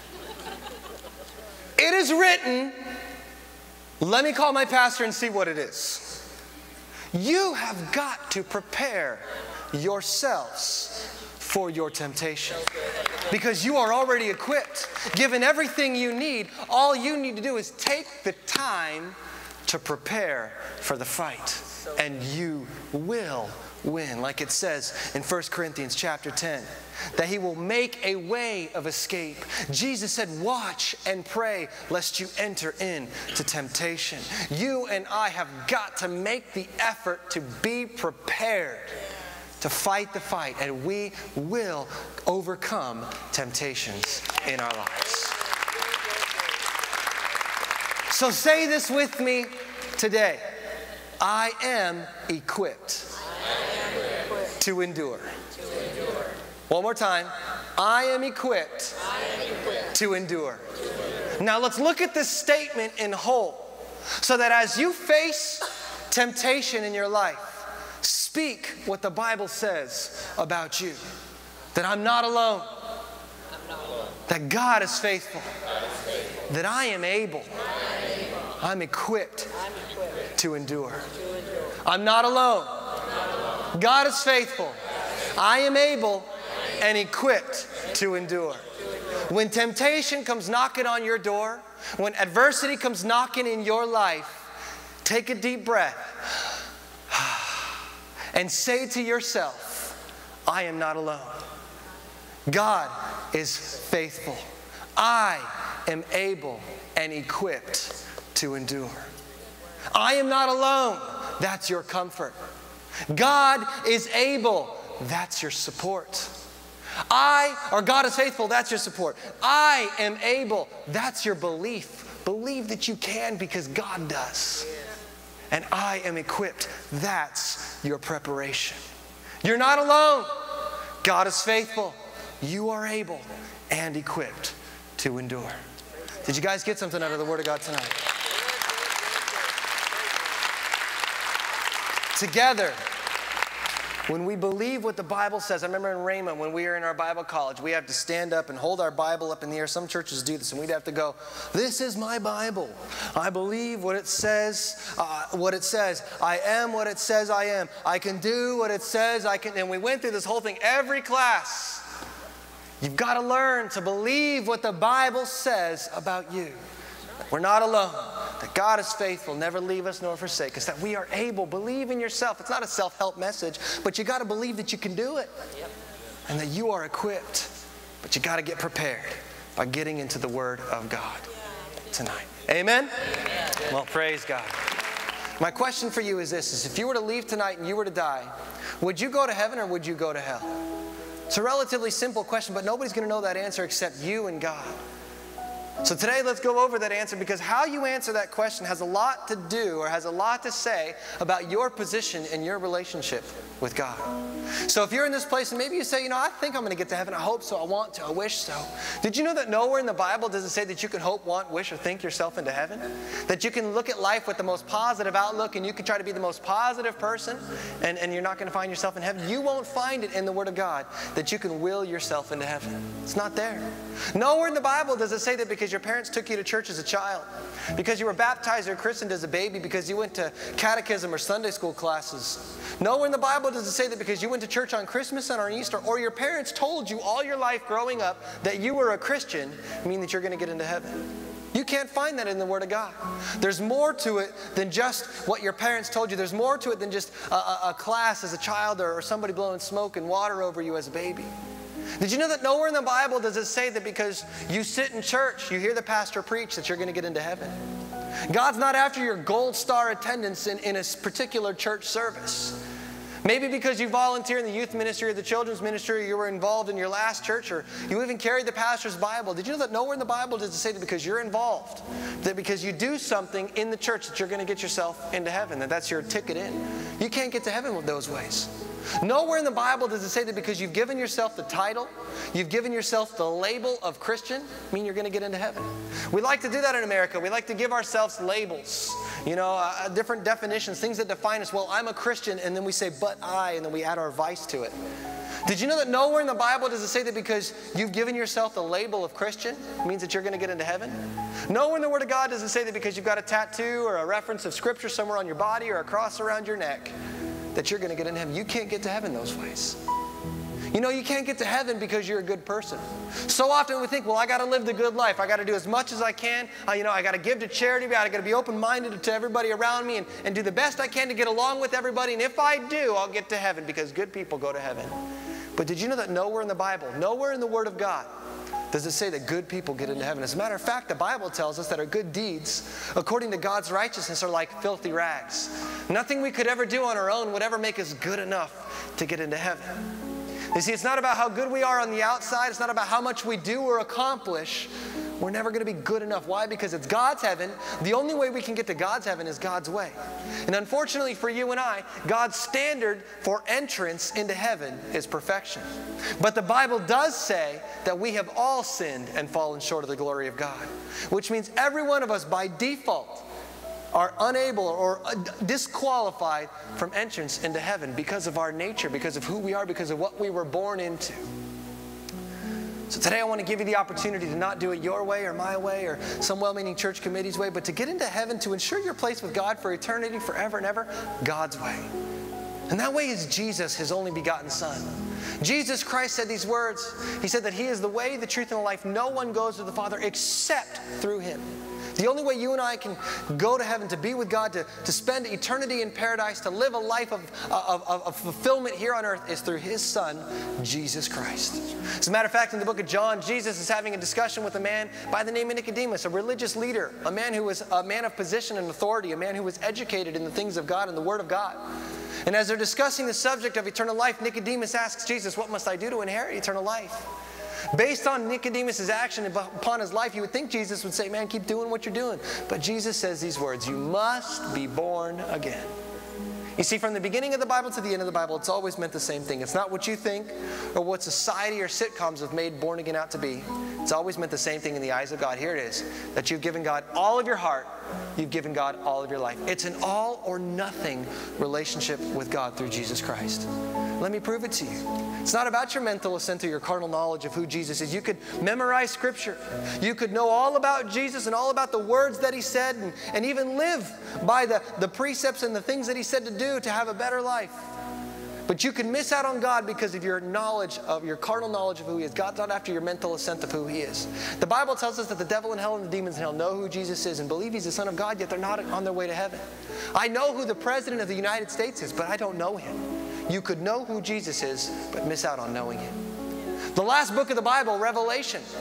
It is written. Let me call my pastor and see what it is. You have got to prepare yourselves for your temptation, because you are already equipped. Given everything you need, all you need to do is take the time to prepare for the fight, and you will win. Like it says in First Corinthians chapter ten, that he will make a way of escape. Jesus said, watch and pray lest you enter into temptation. You and I have got to make the effort to be prepared to fight the fight, and we will overcome temptations in our lives. So say this with me today: I am equipped to endure. One more time. I am equipped to endure. Now let's look at this statement in whole, so that as you face temptation in your life, speak what the Bible says about you. That I'm not alone. That God is faithful. That I am able. I'm equipped to endure. I'm not alone. God is faithful. I am able and equipped to endure. When temptation comes knocking on your door, when adversity comes knocking in your life, take a deep breath and say to yourself, I am not alone. God is faithful. I am able and equipped to endure. I am not alone. That's your comfort. God is able. That's your support. I, or God is faithful, that's your support. I am able, that's your belief. Believe that you can because God does. And I am equipped, that's your preparation. You're not alone. God is faithful. You are able and equipped to endure. Did you guys get something out of the Word of God tonight? Together, when we believe what the Bible says, I remember in Raymond when we were in our Bible college, we have to stand up and hold our Bible up in the air. Some churches do this, and we'd have to go, this is my Bible. I believe what it says, uh, what it says. I am what it says I am. I can do what it says I can. And we went through this whole thing every class. You've got to learn to believe what the Bible says about you. We're not alone. That God is faithful, never leave us nor forsake us. That we are able. Believe in yourself. It's not a self-help message, but you got to believe that you can do it. Yep. And that you are equipped. But you got to get prepared by getting into the Word of God tonight. Amen? Amen? Well, praise God. My question for you is this, is if you were to leave tonight and you were to die, would you go to heaven or would you go to hell? It's a relatively simple question, but nobody's going to know that answer except you and God. So today, let's go over that answer, because how you answer that question has a lot to do, or has a lot to say about your position in your relationship with God. So if you're in this place and maybe you say, you know, I think I'm going to get to heaven. I hope so. I want to. I wish so. Did you know that nowhere in the Bible does it say that you can hope, want, wish, or think yourself into heaven? That you can look at life with the most positive outlook and you can try to be the most positive person and, and you're not going to find yourself in heaven? You won't find it in the Word of God that you can will yourself into heaven. It's not there. Nowhere in the Bible does it say that because your parents took you to church as a child, because you were baptized or christened as a baby, because you went to catechism or Sunday school classes. Nowhere in the Bible does it say that because you went to church on Christmas and on Easter, or your parents told you all your life growing up that you were a Christian, mean that you're going to get into heaven. You can't find that in the Word of God. There's more to it than just what your parents told you. There's more to it than just a, a, a class as a child, or, or somebody blowing smoke and water over you as a baby. Did you know that nowhere in the Bible does it say that because you sit in church, you hear the pastor preach, that you're going to get into heaven? God's not after your gold star attendance in, in a particular church service. Maybe because you volunteer in the youth ministry or the children's ministry, or you were involved in your last church, or you even carried the pastor's Bible. Did you know that nowhere in the Bible does it say that because you're involved, that because you do something in the church, that you're going to get yourself into heaven, that that's your ticket in? You can't get to heaven with those ways. Nowhere in the Bible does it say that because you've given yourself the title, you've given yourself the label of Christian, mean you're going to get into heaven. We like to do that in America. We like to give ourselves labels, you know, uh, different definitions, things that define us. Well, I'm a Christian, and then we say, but I, and then we add our vice to it. Did you know that nowhere in the Bible does it say that because you've given yourself the label of Christian means that you're going to get into heaven? Nowhere in the Word of God does it say that because you've got a tattoo or a reference of Scripture somewhere on your body or a cross around your neck that you're going to get into heaven. You can't get to heaven those ways. You know, you can't get to heaven because you're a good person. So often we think, well, I got to live the good life. I got to do as much as I can. Uh, you know, I got to give to charity. I got to be open-minded to everybody around me and, and do the best I can to get along with everybody. And if I do, I'll get to heaven because good people go to heaven. But did you know that nowhere in the Bible, nowhere in the Word of God, does it say that good people get into heaven? As a matter of fact, the Bible tells us that our good deeds, according to God's righteousness, are like filthy rags. Nothing we could ever do on our own would ever make us good enough to get into heaven. You see, it's not about how good we are on the outside. It's not about how much we do or accomplish. We're never going to be good enough. Why? Because it's God's heaven. The only way we can get to God's heaven is God's way. And unfortunately for you and I, God's standard for entrance into heaven is perfection. But the Bible does say that we have all sinned and fallen short of the glory of God, which means every one of us by default are unable or disqualified from entrance into heaven because of our nature, because of who we are, because of what we were born into. So today I want to give you the opportunity to not do it your way or my way or some well-meaning church committee's way, but to get into heaven, to ensure your place with God for eternity, forever and ever, God's way. And that way is Jesus, His only begotten Son. Jesus Christ said these words. He said that He is the way, the truth, and the life. No one goes to the Father except through Him. The only way you and I can go to heaven, to be with God, to, to spend eternity in paradise, to live a life of, of, of, of fulfillment here on earth is through His Son, Jesus Christ. As a matter of fact, in the book of John, Jesus is having a discussion with a man by the name of Nicodemus, a religious leader, a man who was a man of position and authority, a man who was educated in the things of God and the Word of God. And as they're discussing the subject of eternal life, Nicodemus asks Jesus, what must I do to inherit eternal life? Based on Nicodemus' action upon his life, you would think Jesus would say, man, keep doing what you're doing. But Jesus says these words, you must be born again. You see, from the beginning of the Bible to the end of the Bible, it's always meant the same thing. It's not what you think or what society or sitcoms have made born again out to be. It's always meant the same thing in the eyes of God. Here it is, that you've given God all of your heart. You've given God all of your life. It's an all or nothing relationship with God through Jesus Christ. Let me prove it to you. It's not about your mental assent or your carnal knowledge of who Jesus is. You could memorize Scripture. You could know all about Jesus and all about the words that He said and, and even live by the, the precepts and the things that He said to do to have a better life. But you can miss out on God because of your knowledge of your carnal knowledge of who He is. God's not after your mental assent of who He is. The Bible tells us that the devil in hell and the demons in hell know who Jesus is and believe He's the Son of God, yet they're not on their way to heaven. I know who the President of the United States is, but I don't know Him. You could know who Jesus is, but miss out on knowing Him. The last book of the Bible, Revelation,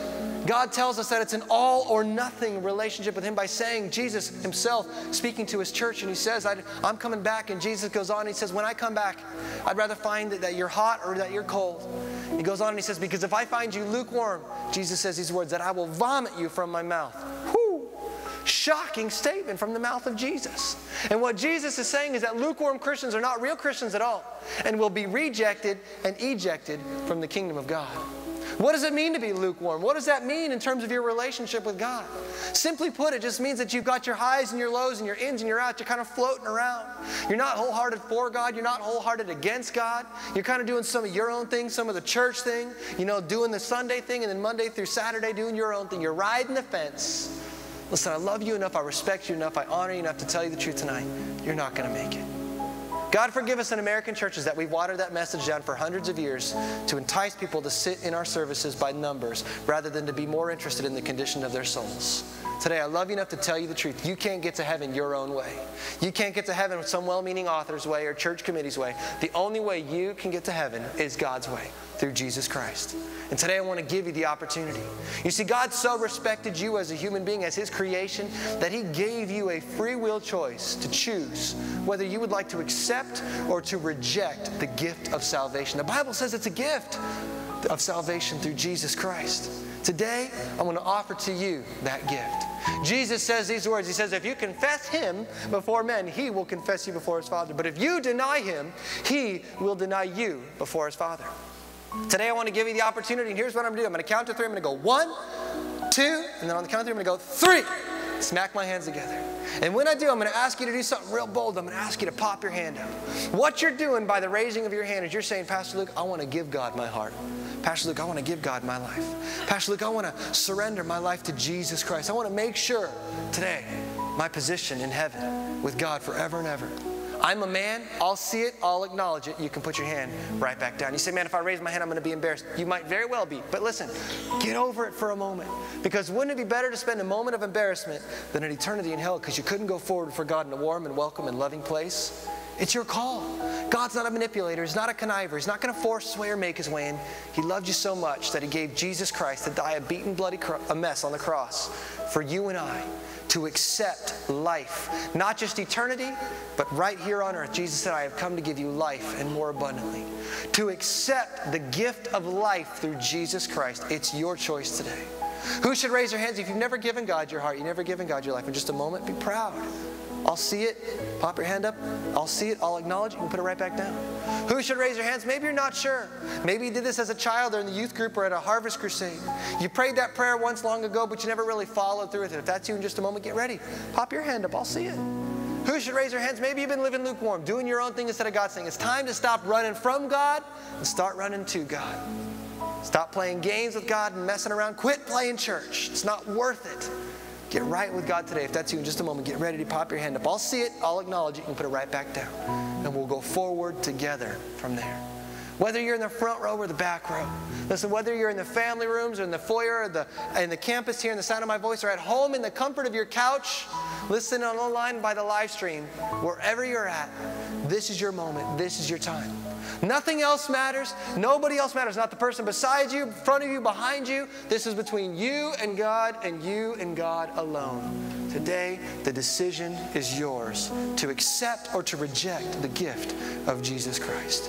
God tells us that it's an all or nothing relationship with Him by saying, Jesus Himself speaking to His church, and He says, I'm coming back. And Jesus goes on, He says, when I come back, I'd rather find that you're hot or that you're cold. He goes on and He says, because if I find you lukewarm, Jesus says these words, that I will vomit you from my mouth. Whew. Shocking statement from the mouth of Jesus. And what Jesus is saying is that lukewarm Christians are not real Christians at all and will be rejected and ejected from the kingdom of God. What does it mean to be lukewarm? What does that mean in terms of your relationship with God? Simply put, it just means that you've got your highs and your lows and your ins and your outs. You're kind of floating around. You're not wholehearted for God. You're not wholehearted against God. You're kind of doing some of your own thing, some of the church thing, you know, doing the Sunday thing, and then Monday through Saturday doing your own thing. You're riding the fence. Listen, I love you enough, I respect you enough, I honor you enough to tell you the truth tonight. You're not going to make it. God forgive us in American churches that we've watered that message down for hundreds of years to entice people to sit in our services by numbers rather than to be more interested in the condition of their souls. Today, I love you enough to tell you the truth. You can't get to heaven your own way. You can't get to heaven with some well-meaning author's way or church committee's way. The only way you can get to heaven is God's way, through Jesus Christ. And today I want to give you the opportunity. You see, God so respected you as a human being, as His creation, that He gave you a free will choice to choose whether you would like to accept or to reject the gift of salvation. The Bible says it's a gift of salvation through Jesus Christ. Today, I want to offer to you that gift. Jesus says these words. He says, if you confess Him before men, He will confess you before His Father. But if you deny Him, He will deny you before His Father. Today I want to give you the opportunity, and here's what I'm going to do. I'm going to count to three. I'm going to go one, two, and then on the count of three, I'm going to go three. Smack my hands together. And when I do, I'm going to ask you to do something real bold. I'm going to ask you to pop your hand out. What you're doing by the raising of your hand is you're saying, Pastor Luke, I want to give God my heart. Pastor Luke, I want to give God my life. Pastor Luke, I want to surrender my life to Jesus Christ. I want to make sure today my position in heaven with God forever and ever. I'm a man, I'll see it, I'll acknowledge it. You can put your hand right back down. You say, man, if I raise my hand, I'm going to be embarrassed. You might very well be. But listen, get over it for a moment. Because wouldn't it be better to spend a moment of embarrassment than an eternity in hell because you couldn't go forward for God in a warm and welcome and loving place? It's your call. God's not a manipulator. He's not a conniver. He's not going to force, sway, or make His way in. He loved you so much that He gave Jesus Christ to die a beaten, bloody a mess on the cross for you and I to accept life. Not just eternity, but right here on earth. Jesus said, I have come to give you life and more abundantly. To accept the gift of life through Jesus Christ. It's your choice today. Who should raise their hands if you've never given God your heart, you've never given God your life? In just a moment, be proud. I'll see it. Pop your hand up. I'll see it. I'll acknowledge it. You can put it right back down. Who should raise their hands? Maybe you're not sure. Maybe you did this as a child or in the youth group or at a harvest crusade. You prayed that prayer once long ago, but you never really followed through with it. If that's you in just a moment, get ready. Pop your hand up. I'll see it. Who should raise their hands? Maybe you've been living lukewarm, doing your own thing instead of God's thing. It's time to stop running from God and start running to God. Stop playing games with God and messing around. Quit playing church. It's not worth it. Get right with God today. If that's you in just a moment, get ready to pop your hand up. I'll see it. I'll acknowledge it. And put it right back down. And we'll go forward together from there. Whether you're in the front row or the back row. Listen, whether you're in the family rooms or in the foyer or the, in the campus here in the sound of my voice or at home in the comfort of your couch, listen online by the live stream, wherever you're at, this is your moment. This is your time. Nothing else matters. Nobody else matters. Not the person beside you, in front of you, behind you. This is between you and God and you and God alone. Today, the decision is yours to accept or to reject the gift of Jesus Christ.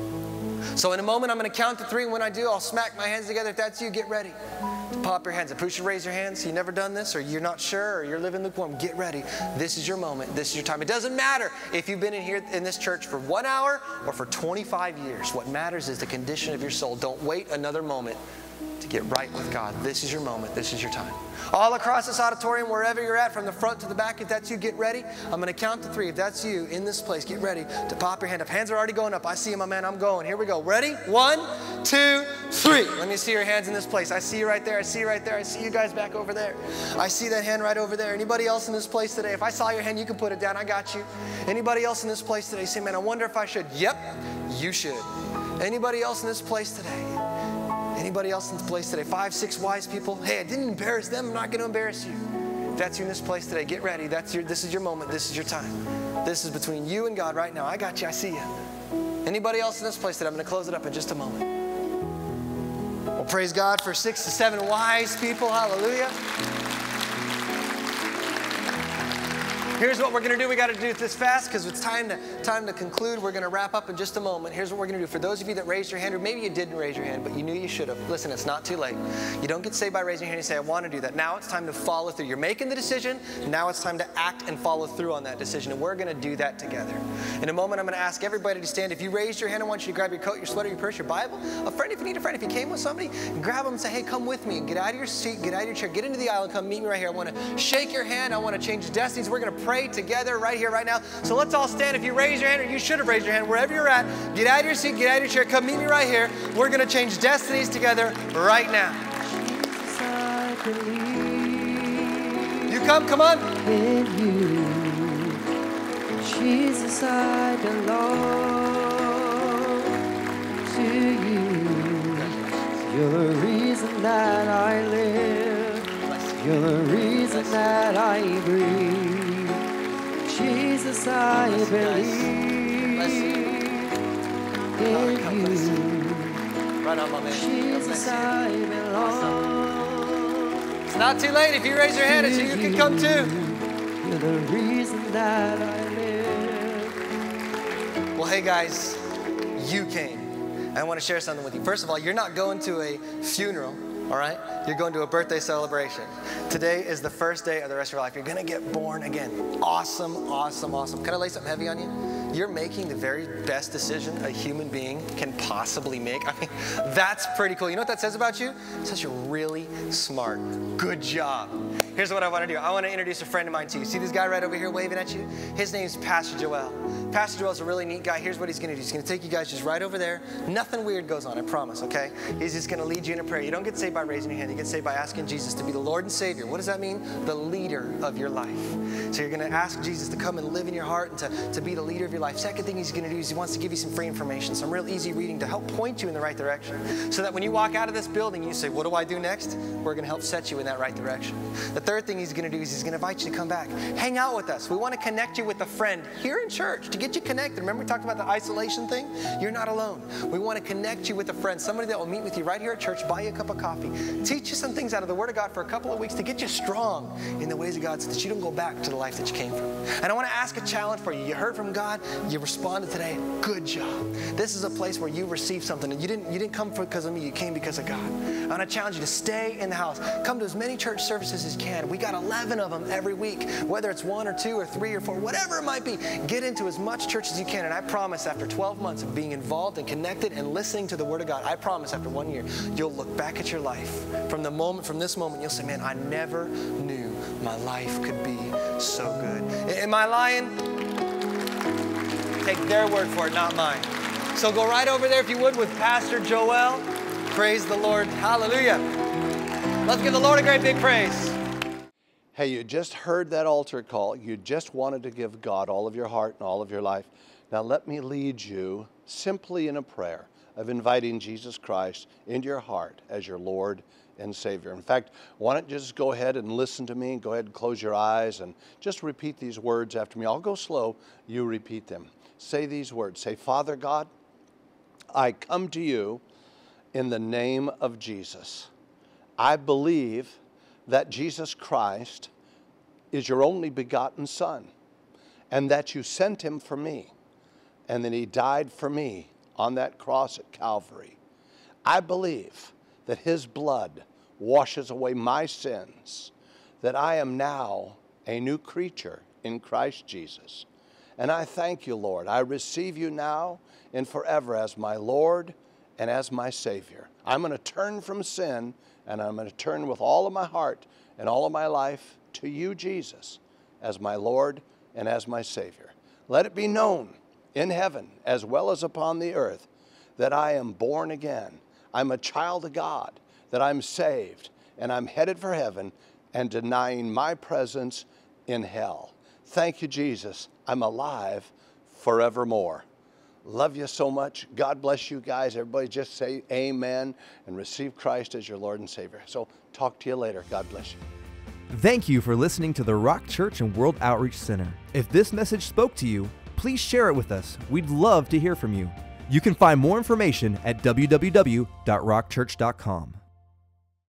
So in a moment, I'm going to count to three. And when I do, I'll smack my hands together. If that's you, get ready to pop your hands up. Who should raise your hands? You've never done this, or you're not sure, or you're living lukewarm. Get ready. This is your moment. This is your time. It doesn't matter if you've been in here in this church for one hour or for twenty-five years. What matters is the condition of your soul. Don't wait another moment to get right with God. This is your moment. This is your time. All across this auditorium, wherever you're at, from the front to the back, if that's you, get ready. I'm going to count to three. If that's you in this place, get ready to pop your hand up. Hands are already going up. I see you, my man. I'm going. Here we go. Ready? One, two, three. Let me see your hands in this place. I see you right there. I see you right there. I see you guys back over there. I see that hand right over there. Anybody else in this place today? If I saw your hand, you can put it down. I got you. Anybody else in this place today? Say, man, I wonder if I should. Yep, you should. Anybody else in this place today? Anybody else in this place today? Five, six wise people. Hey, I didn't embarrass them. I'm not going to embarrass you. If that's you in this place today, get ready. That's your, this is your moment. This is your time. This is between you and God right now. I got you. I see you. Anybody else in this place today? I'm going to close it up in just a moment. Well, praise God for six to seven wise people. Hallelujah. Here's what we're going to do. We got to do this fast because it's time to, time to conclude. We're going to wrap up in just a moment. Here's what we're going to do. For those of you that raised your hand, or maybe you didn't raise your hand, but you knew you should have. Listen, it's not too late. You don't get saved by raising your hand and say, I want to do that. Now it's time to follow through. You're making the decision. Now it's time to act and follow through on that decision. And we're going to do that together. In a moment, I'm going to ask everybody to stand. If you raised your hand, I want you to grab your coat, your sweater, your purse, your Bible. A friend, if you need a friend, if you came with somebody, grab them and say, hey, come with me. And get out of your seat, get out of your chair, get into the aisle and come meet me right here. I want to shake your hand. I want to change destinies. We're going to pray together right here, right now. So let's all stand. If you raise your hand, or you should have raised your hand, wherever you're at, get out of your seat, get out of your chair, come meet me right here. We're going to change destinies together right now. Jesus, I believe You come, come on. in you. Jesus, I belong to you. You're the reason that I live. You're the reason that I breathe. Jesus, I believe in you. Right on, my man. Jesus, I belong. It's not too late. If you raise your hand, so you can come too. You're the reason that I live. Well, hey guys, you came. I want to share something with you. First of all, you're not going to a funeral, all right? You're going to a birthday celebration. Today is the first day of the rest of your life. You're going to get born again. Awesome, awesome, awesome. Can I lay something heavy on you? You're making the very best decision a human being can possibly make. I mean, that's pretty cool. You know what that says about you? It says you're really smart. Good job. Here's what I want to do. I want to introduce a friend of mine to you. See this guy right over here waving at you? His name's Pastor Joel. Pastor Joel's a really neat guy. Here's what he's going to do. He's going to take you guys just right over there. Nothing weird goes on, I promise, okay? He's just going to lead you in a prayer. You don't get saved by raising your hand. You get saved by asking Jesus to be the Lord and Savior. What does that mean? The leader of your life. So you're going to ask Jesus to come and live in your heart and to, to be the leader of your life. Second thing he's going to do is he wants to give you some free information, some real easy reading to help point you in the right direction. So that when you walk out of this building, you say, what do I do next? We're going to help set you in that right direction. The third thing he's going to do is he's going to invite you to come back. Hang out with us. We want to connect you with a friend here in church to get you connected. Remember we talked about the isolation thing? You're not alone. We want to connect you with a friend, somebody that will meet with you right here at church, buy you a cup of coffee, teach you some things out of the Word of God for a couple of weeks to get you strong in the ways of God so that you don't go back to the life that you came from. And I want to ask a challenge for you. You heard from God. You responded today. Good job. This is a place where you received something, and you didn't, you didn't come because of me. You came because of God. I want to challenge you to stay in the house. Come to as many church services as you can. We got eleven of them every week, whether it's one or two or three or four, whatever it might be. Get into as much church as you can, and I promise after twelve months of being involved and connected and listening to the Word of God, I promise after one year, you'll look back at your life. From the moment, from this moment, you'll say, man, I never knew my life could be so good. Am I lying? Take their word for it, not mine. So go right over there, if you would, with Pastor Joel. Praise the Lord. Hallelujah. Let's give the Lord a great big praise. Hey, you just heard that altar call. You just wanted to give God all of your heart and all of your life. Now let me lead you simply in a prayer of inviting Jesus Christ into your heart as your Lord and Savior. In fact, why don't you just go ahead and listen to me? Go ahead and close your eyes and just repeat these words after me. I'll go slow. You repeat them. Say these words. Say, Father God, I come to you in the name of Jesus. I believe that Jesus Christ is your only begotten Son, and that you sent him for me, and that he died for me on that cross at Calvary. I believe that his blood washes away my sins, that I am now a new creature in Christ Jesus. And I thank you, Lord. I receive you now and forever as my Lord and as my Savior. I'm going to turn from sin, and I'm going to turn with all of my heart and all of my life to you, Jesus, as my Lord and as my Savior. Let it be known in heaven as well as upon the earth that I am born again. I'm a child of God, that I'm saved, and I'm headed for heaven and denying my presence in hell. Thank you, Jesus. I'm alive forevermore. Love you so much. God bless you guys. Everybody just say amen and receive Christ as your Lord and Savior. So talk to you later. God bless you. Thank you for listening to the Rock Church and World Outreach Center. If this message spoke to you, please share it with us. We'd love to hear from you. You can find more information at w w w dot rock church dot com.